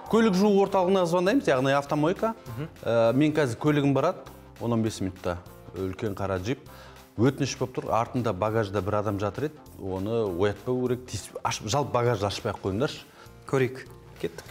Көлік жуу орталығына звондаймыз, яғни автомойка. Мен қазір көлігім барады, 10-15 минутта. Үлкен қара джип. Өтініш болып тұр, артында багажда бір адам жатыр еді. Оны оятпау керек. Жалпы багажды ашпай-ақ қойыңдаршы. Көрейік. Кеттік.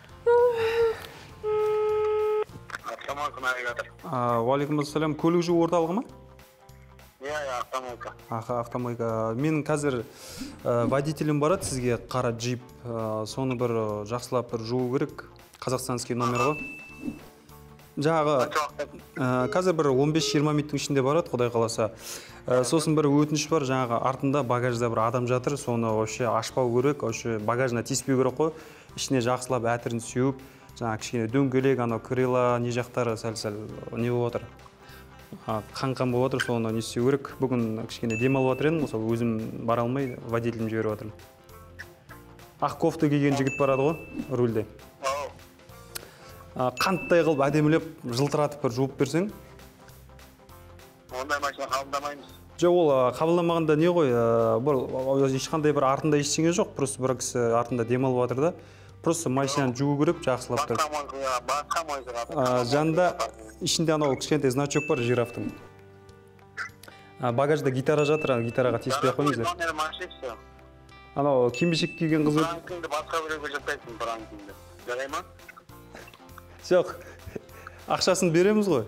Автомойка навигатор. Уалейкумассалам. Көлік жуу орталығы ма? Автомойка. Автомойка. Менің қазір водителім барады, сізге қара джип. Соны бір жақсылап бір жуу керек. Қазақстанский номер ғой. Жағы қазір бір 15-20 минуттың ішінде барады, құдай қаласа. Сосын бір өтініш бар, жаңағы артында багажда бір адам жатыр, соны вообще ашпау керек, вообще багажына тиіспеу керек қой. Ішіне жақсылап әтірін сүйіп, жаңағы кішкене дөңгелек, анау крила, не жақтары сәл-сәл не болып отыр. Қан-қан болып отыр, соны не істеу керек. Бүгін кішкене демалып отыр едім, сол өзім бара алмай, водителім жіберіп отырмын. Ақ кофта киген жігіт барады ғой, рульде. Қанттай қылып әдемілеп жылтыратып бір жуып берсең. Ондай машина қабылдамаймыз. Жоқ, ол қабылдамағанда не ғой, ешқандай бір артында ештеңе жоқ, просто бір кісі артында демалып жатыр да. Просто машинаны жуу керек, жақсылап тұр. Басқа мойка. Жанында ішінде анау кішкентай значок бар жирафтың. Багажда гитара жатыр, гитараға тиіспей қойыңыздар. Анау кимешек киген қыз. Франкинді басқа біреуге жасайсың, франкинді. Жарай ма? Жоқ, ақшасын береміз ғой.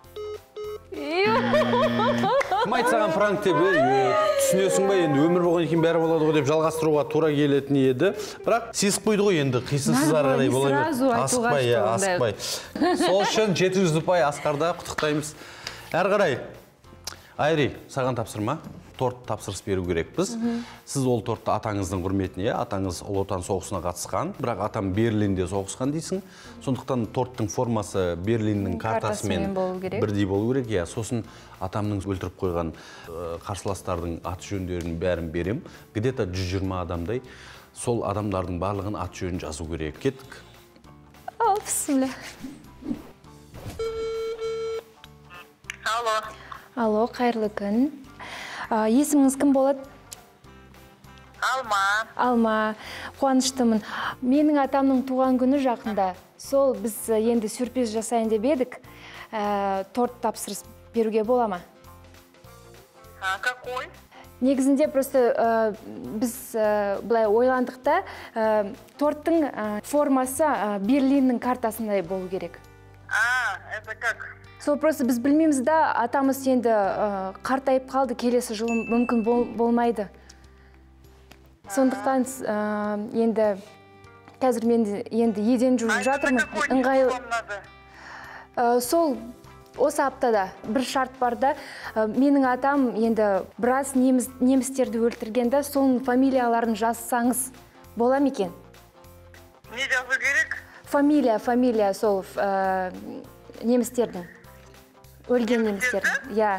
Кім айтсаған франк деп, түсінесің ба, енді өмір болған екен бәрі болады ғой деп жалғастыруға тура келетін еді. Бірақ сезіп қойды ғой енді, қисынсыз ары қарай бола берді. Асықпай. Сол үшін 700 ұпай Асқарда құттықтаймыз. Әрі қарай, Айри, саған тапсырма. Торт тапсырыс беру керекпіз. Сіз ол тортты атаңыздың құрметіне, атаңыз Ұлы Отан соғысына қатысқан, бірақ атам Берлинде соғысқан дейсің. Сондықтан торттың формасы Берлиннің картасымен бірдей болу керек. Сосын атамның өлтіріп қойған қарсыластардың аты жөндерін бәрін берем. Где-то 120 адамдай. Сол адамдардың барлығын аты жөнін жазу керек. Кеттік. Бісміллә. Алло, қайырлы күн. Есіміңіз кім болады? Алма. Қуаныштымын. Менің атамның туған күні жақында. Сол біз енді сюрприз жасайын деп едік. Торт тапсырыс беруге бола ма? Какой? Негізінде просто біз былай ойландық та, торттың формасы Берлиннің картасындай болу керек. Это как? Сол просто біз білмейміз да, атамыз енді қартайып қалды, келесі жылы мүмкін болмайды. Сондықтан енді қазір мен енді еден жуып жатырмын. Сол осы аптада бір шарт бар да, менің атам енді біраз немістерді өлтіргенде, соның фамилияларын жазсаңыз бола ма екен? Не жазу керек? Фамилия сол немістердің. Өлген немістер. Я.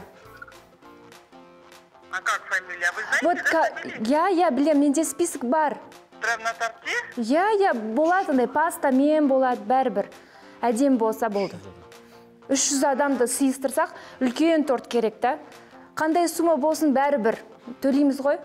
А как фамилия? Вы знаете? Я, білем, менде список бар. Прям на торте? Я, болады, пастамен болады, бәрібір. Әдем болса болды. 300 адамды сыйыстырсақ, үлкен торт керек та. Қандай сума болсын бәрібір. Төлейміз ғой?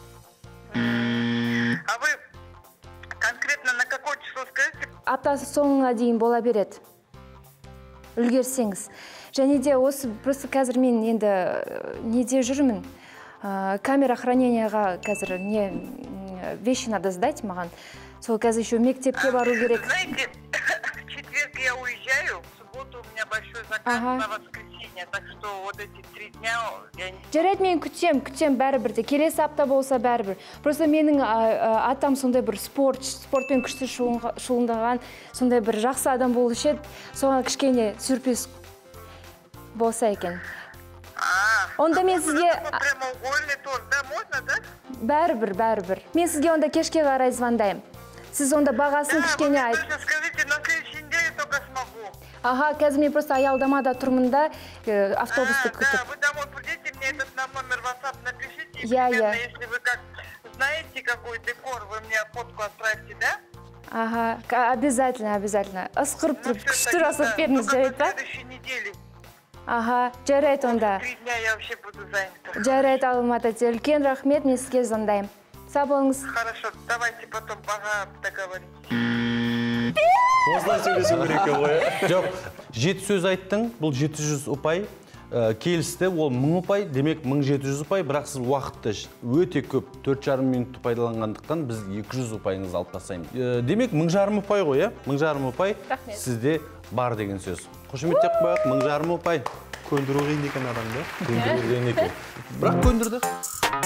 А вы конкретно на какое число скажете? Аптасы соңына дейін бола береді. Үлгерсеңіз. Және де осы просто қазір мен енді неде жүрмін. Камера храненияға қазір вещи надо сдать маған. Сол қазір еще мектепке бару керек. Знаете, в четверг я уезжаю, в субботу у меня большой заказ на воскресенье, так что вот эти 3 дня я не... Жарайды, мен күтем бәрібір де. Келесі апта болса бәрібір. Просто менің атам сондай бір спортпен күшті шұғылдаған, сондай бір жақсы адам болушы еді. Соған кішкене сюрприз болса екен. Онда мен сізге... Прямоугольный торт, да, можно, да? Бәрібір. Мен сізге онда кешке қарай звондайым. Сіз онда бағасын кішкене айт. Да, вы скажите, на следующей неделе только смогу. Қазір мен просто аялдамада тұрмын да, автобусты күтіп. Да, вы домой придете, мне этот номер WhatsApp напишите. Если вы как знаете, какой декор, вы мне фотку отправите, да? Обязательно. Ысқырып тұрып, күшті жасап беріңіз, жарайды ба? На следующей неделе. Жарайды онда. 3 дня я вообще буду занята. Жарайды, Алматы. Үлкен рахмет, мен сізге звондайым. Сау болыңыз. Хорошо, давайте потом договоримся. осылай сөйлесу керек ғой. Жоқ, 7 сөз айттың, бұл 700 ұпай. Келісті, ол 1000 ұпай, демек 1700 ұпай, бірақ сіз уақытты өте көп 4,5 минутты пайдаланғандықтан біз 200 ұпайыңызды алып тастаймыз. Демек 1500 ұпай ғой, 1500 ұпай сізде бар деген сөз. Қошеметтеп қояйық, 1500 ұпай. Көндіру қиын екен адамды. Көндіру қиын екен. Бірақ көндірді.